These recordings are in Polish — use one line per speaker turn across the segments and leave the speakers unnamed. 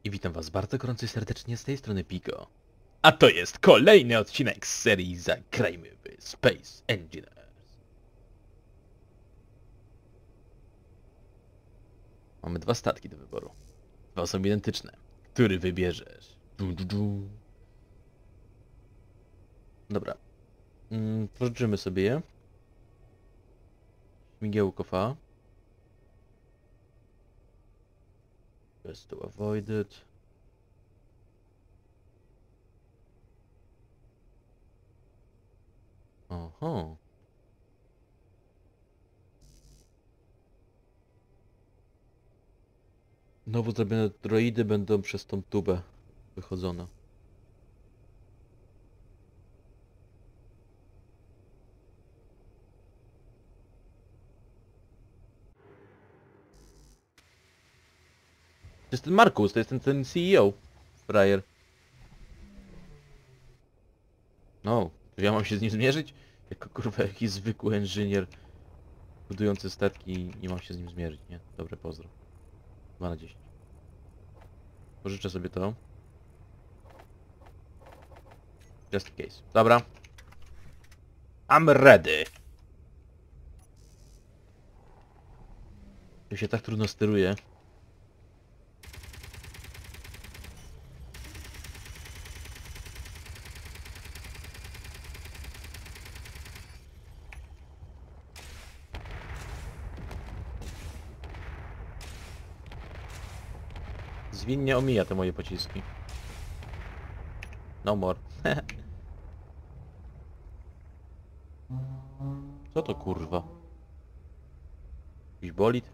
I witam was bardzo gorąco i serdecznie z tej strony Pico. A to jest kolejny odcinek z serii Zagrajmy w Space Engineers. Mamy dwa statki do wyboru. Dwa są identyczne. Który wybierzesz? Dobra. Pożyczymy sobie je. Śmigiełko Fa. Best to avoid it. Oho. Nowo zrobione droidy będą przez tą tubę wychodzone. To jest ten Markus, to jest ten CEO. Frajer. No, ja mam się z nim zmierzyć? Jako kurwa jakiś zwykły inżynier budujący statki, nie mam się z nim zmierzyć, nie? Dobre, pozdro. 2 na 10. Pożyczę sobie to. Just in case. Dobra. I'm ready. To się tak trudno steruje. Zwinnie omija te moje pociski. No more. Co to kurwa? Jakiś bolid?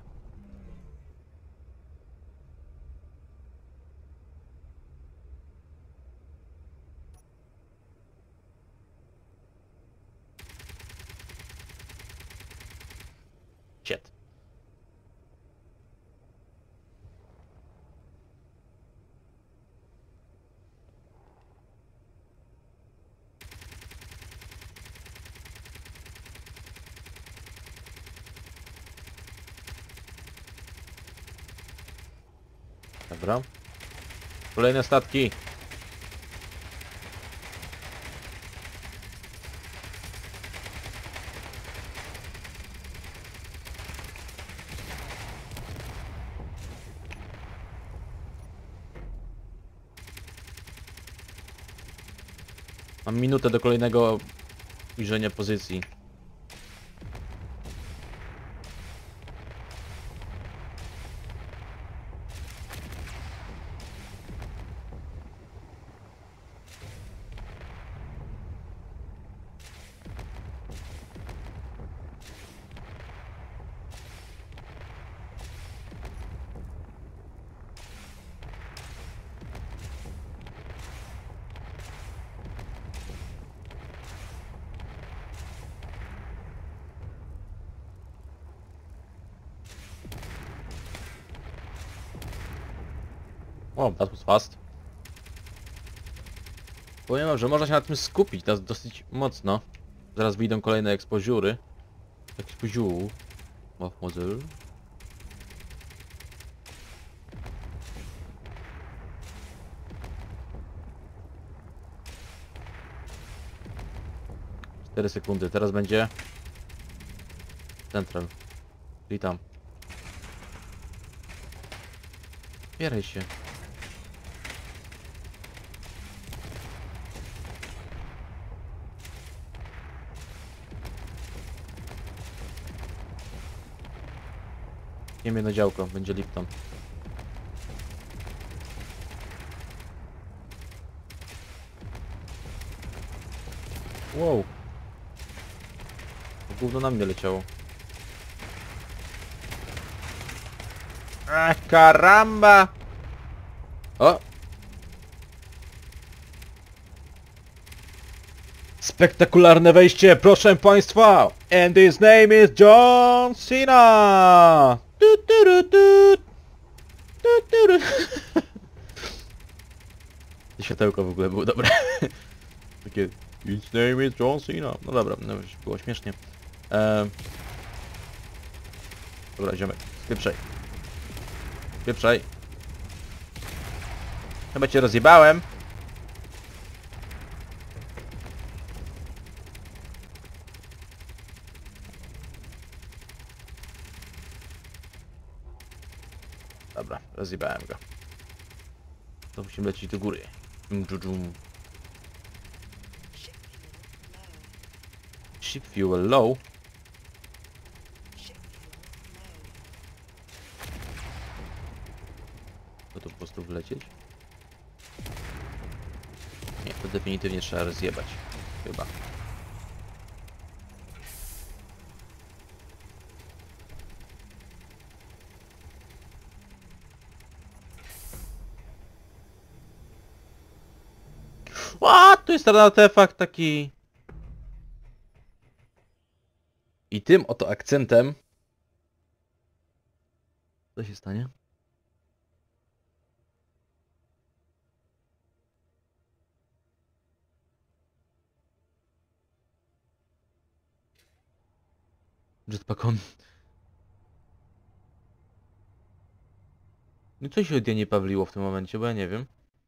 Shit. Dobra. Kolejne statki. Mam minutę do kolejnego ujrzenia pozycji. O, that was fast. Powiem wam, że można się na tym skupić dosyć mocno. Zaraz wyjdą kolejne ekspoziury. Ekspoziur. Może. Cztery sekundy, teraz będzie Central. I tam. Bieraj się. Nie mnie na działko, będzie Lipton. Wow. To gówno na mnie leciało. Ach, karamba! O! Spektakularne wejście, proszę państwa! And his name is John Cena! To światełko w ogóle było dobre. Takie... His name is John Cena. No dobra, no już było śmiesznie. Dobra, ziomek, spieprzaj. Spieprzaj. Chyba cię rozjebałem. Dobra, rozjebałem go. To musimy lecieć do góry. Ship fuel low. To tu po prostu wlecieć? Nie, to definitywnie trzeba rozjebać. Chyba. A, tu jest ten artefakt taki... I tym oto akcentem... Co się stanie? Jetpack on... No co się od nie pawliło w tym momencie, bo ja nie wiem.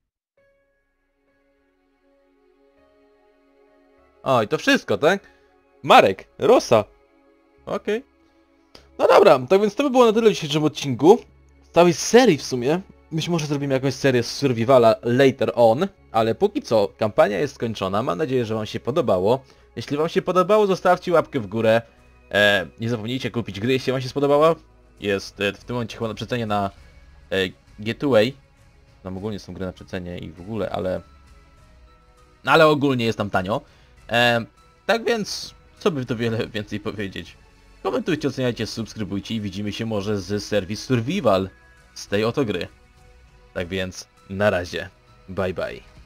O, i to wszystko, tak? Marek, Rosa. Okej. No dobra, tak więc to by było na tyle w dzisiejszym odcinku. Z całej serii w sumie. Być może zrobimy jakąś serię z Survivala later on, ale póki co kampania jest skończona. Mam nadzieję, że wam się podobało. Jeśli wam się podobało, zostawcie łapkę w górę. Nie zapomnijcie kupić gry, jeśli wam się spodobała. Jest w tym momencie chyba na przecenie na Getaway. Tam ogólnie są gry na przecenie i w ogóle, ale... Ale ogólnie jest tam tanio. Tak więc, co by to wiele więcej powiedzieć. Komentujcie, oceniajcie, subskrybujcie i widzimy się może z serwis Survival z tej oto gry. Tak więc, na razie. Bye bye.